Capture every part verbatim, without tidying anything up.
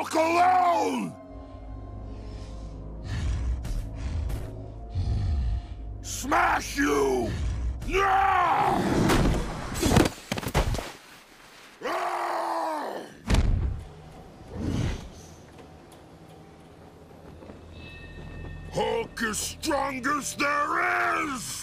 fuck alone! Smash you! No! Ah! Hulk is strongest there is!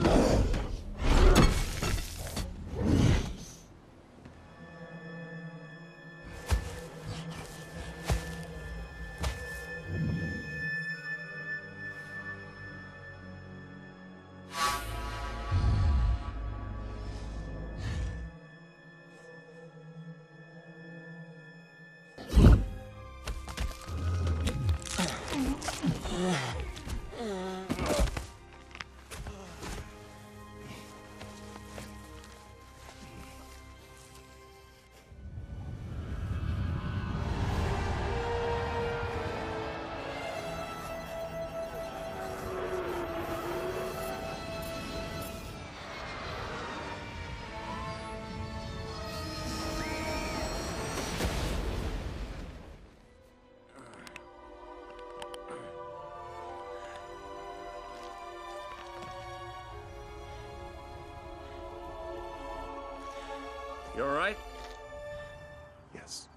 You all right? Yes.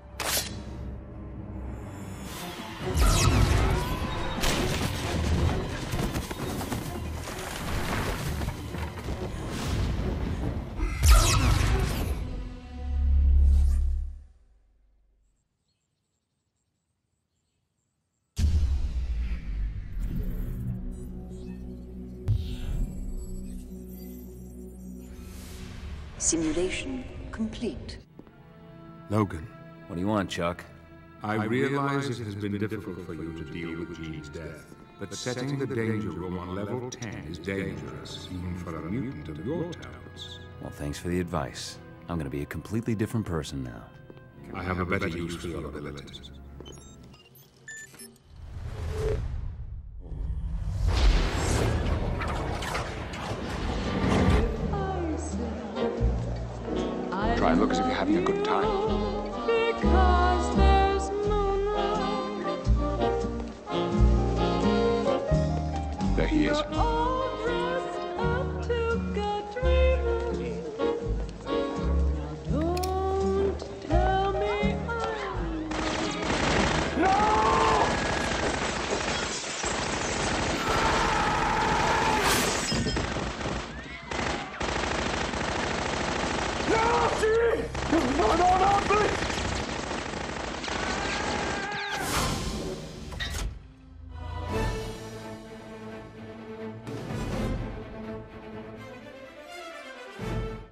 Simulation complete. Logan. What do you want, Chuck? I realize it has been difficult for you to deal with Jean's death, but setting the danger room on level ten is dangerous, even for a mutant of your talents. Well, thanks for the advice. I'm gonna be a completely different person now. I have a better use for your abilities. Try and look as if you're having a good time.